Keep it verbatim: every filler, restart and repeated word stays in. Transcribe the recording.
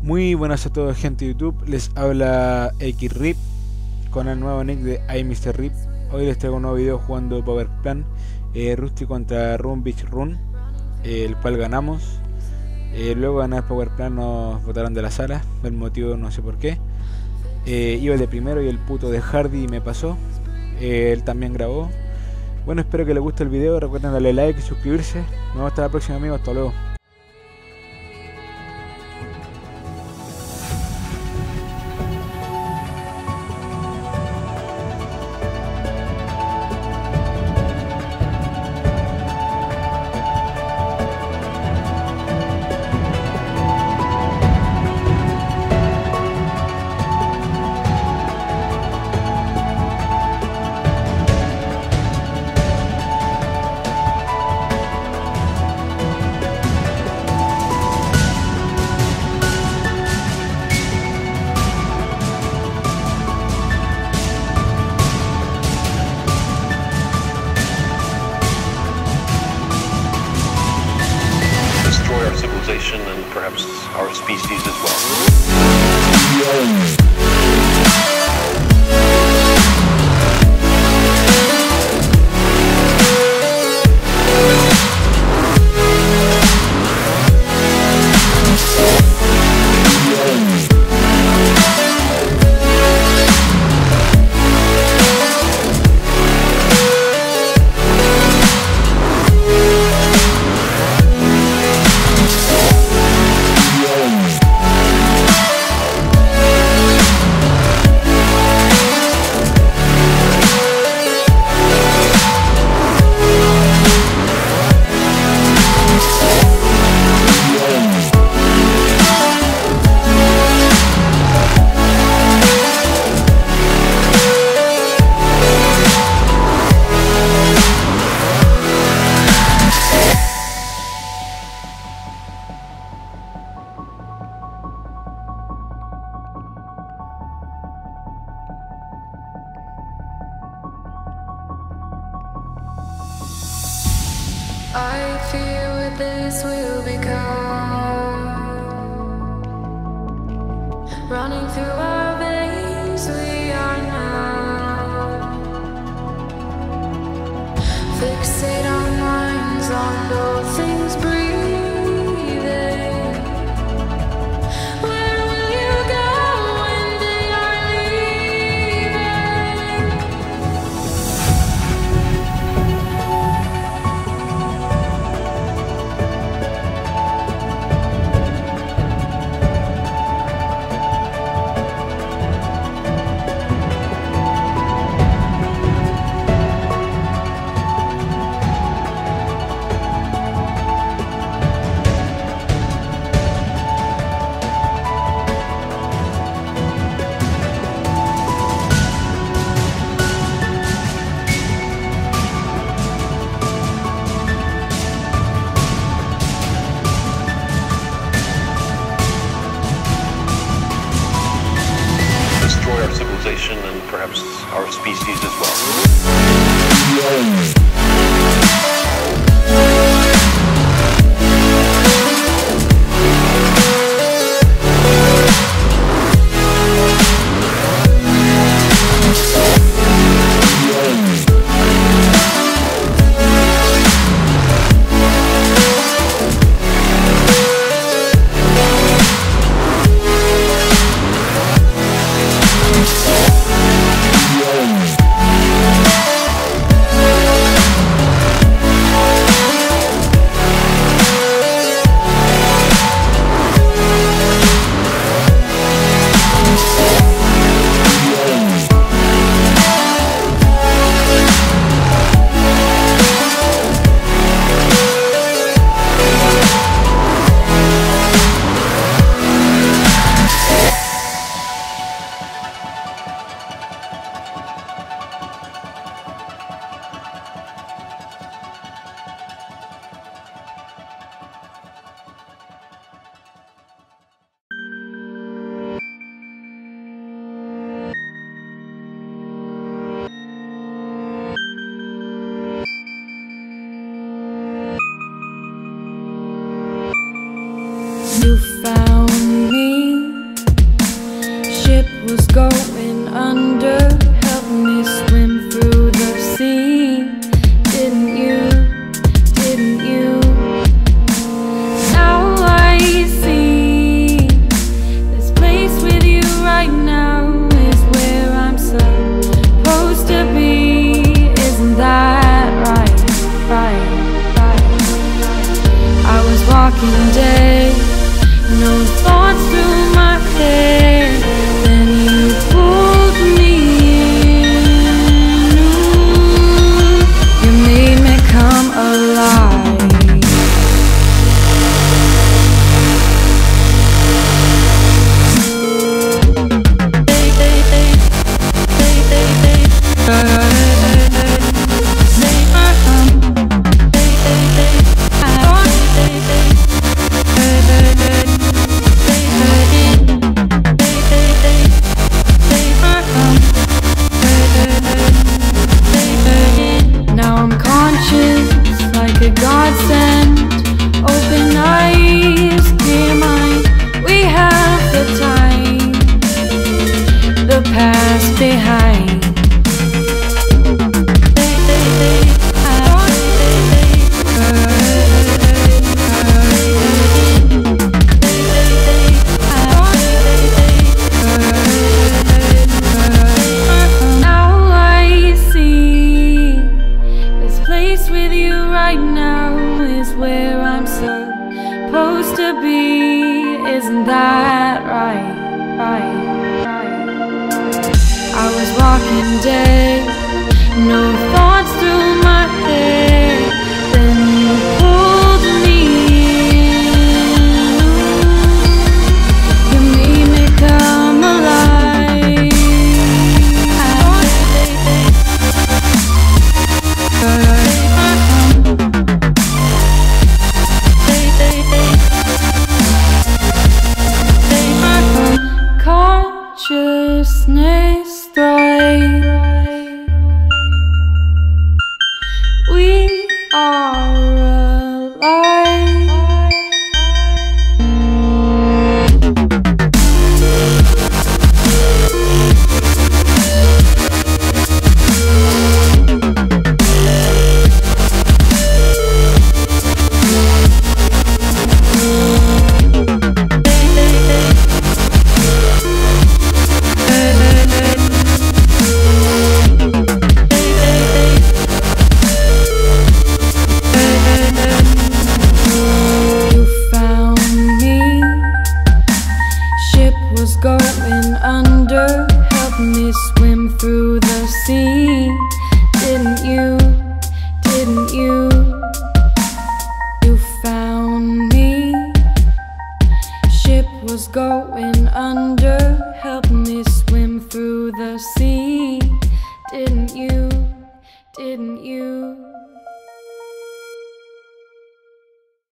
Muy buenas a todos, gente de YouTube. Les habla Xrip con el nuevo nick de iMrRip. Hoy les traigo un nuevo video jugando Power Plan eh, Rusty contra Run Beach Run, eh, el cual ganamos. eh, Luego de ganar Power Plan nos botaron de la sala. El motivo no sé por qué. eh, Iba de primero y el puto de Hardy me pasó. eh, Él también grabó. Bueno, espero que les guste el video. Recuerden darle like y suscribirse. Nos vemos hasta la próxima, amigos. Hasta luego. Our civilization and perhaps our species as well. I fear what this will become. Running through our veins, we are now. Fixate our minds on all things breathing. Where will you go when they are leaving? Destroy our civilization and perhaps our species as well. You found me Now I'm conscious like a godsend. Open eyes, clear mind. We have the time, the past behind. Now I see this place with you right now is where I'm supposed to be. Isn't that right? Right, right. I was walking dead, no thoughts through my head. Then you pulled me in. You made me come alive. Consciousness thrives.